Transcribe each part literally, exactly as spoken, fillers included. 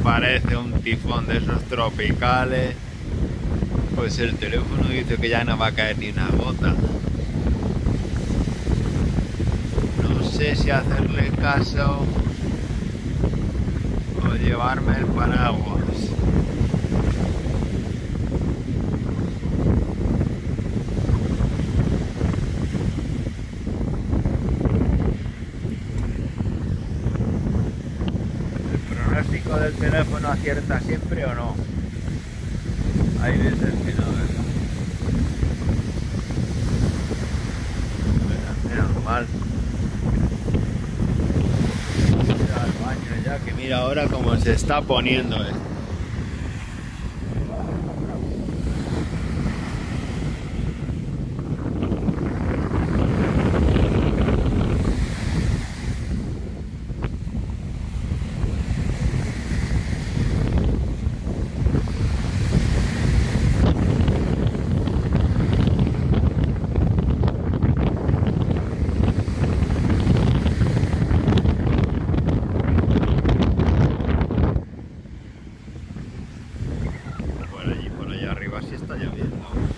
aparece un tifón de esos tropicales, pues el teléfono dice que ya no va a caer ni una gota. No sé si hacerle caso o llevarme el paraguas. ¿El pronóstico del teléfono acierta siempre o no? Ahí desde el final, ¿verdad? Menos mal. Mira al baño ya, que mira ahora cómo se está poniendo esto. Así está lloviendo.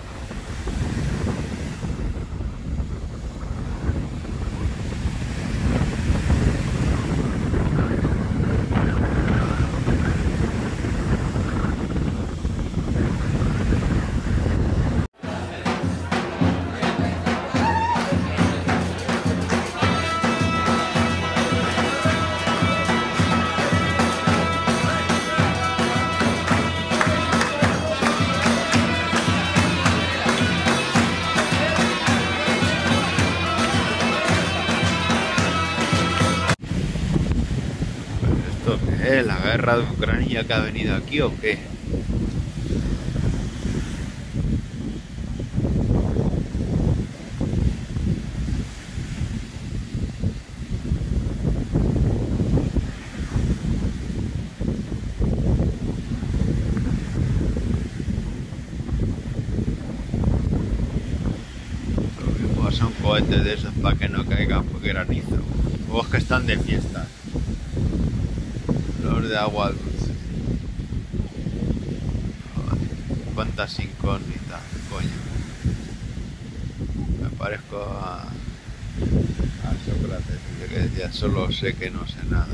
¿Esto qué es? ¿La guerra de Ucrania que ha venido aquí o qué? Lo mismo son cohetes de esos para que no caigan por granizo. O es que están de fiesta. Los de agua dulce. Joder, cuántas incógnitas, coño. Me parezco a, a Sócrates, que decía, solo sé que no sé nada.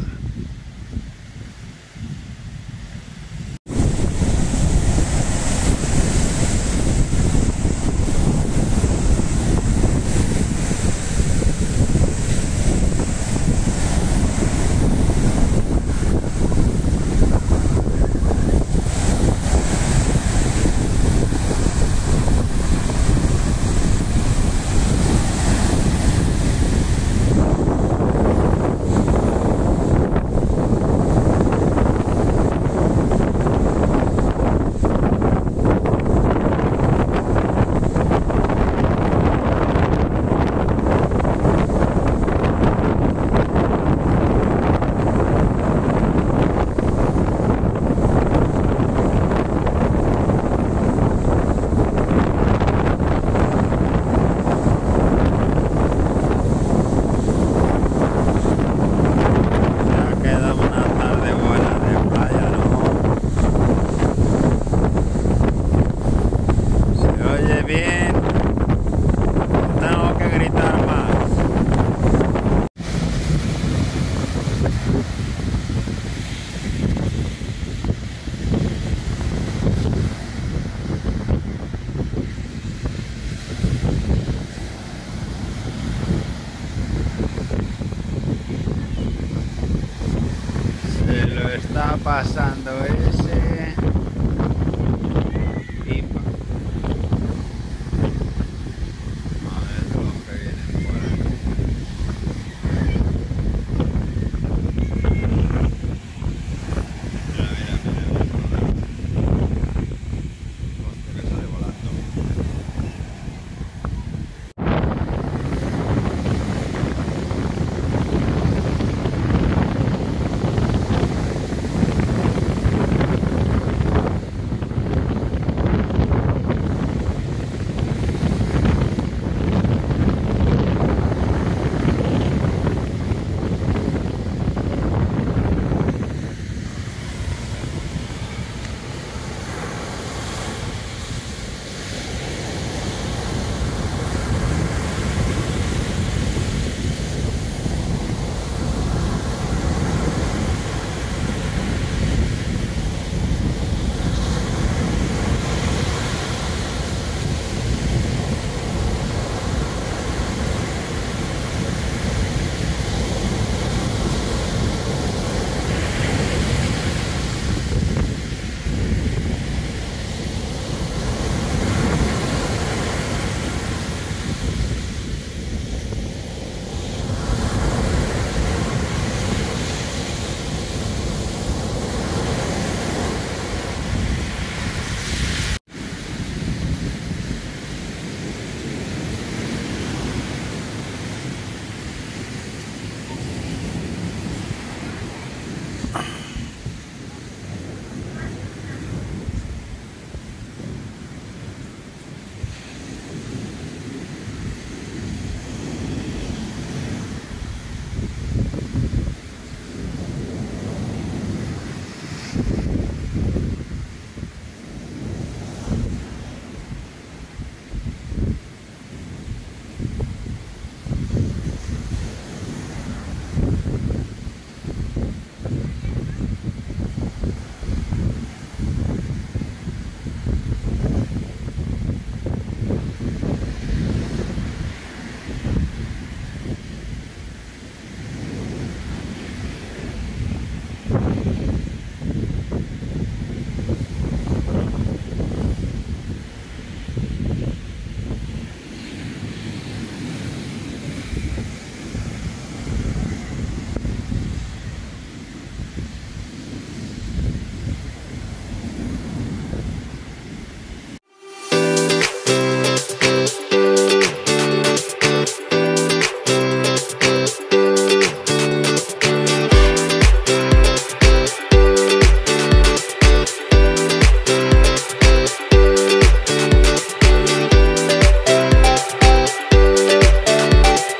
Está pasando ese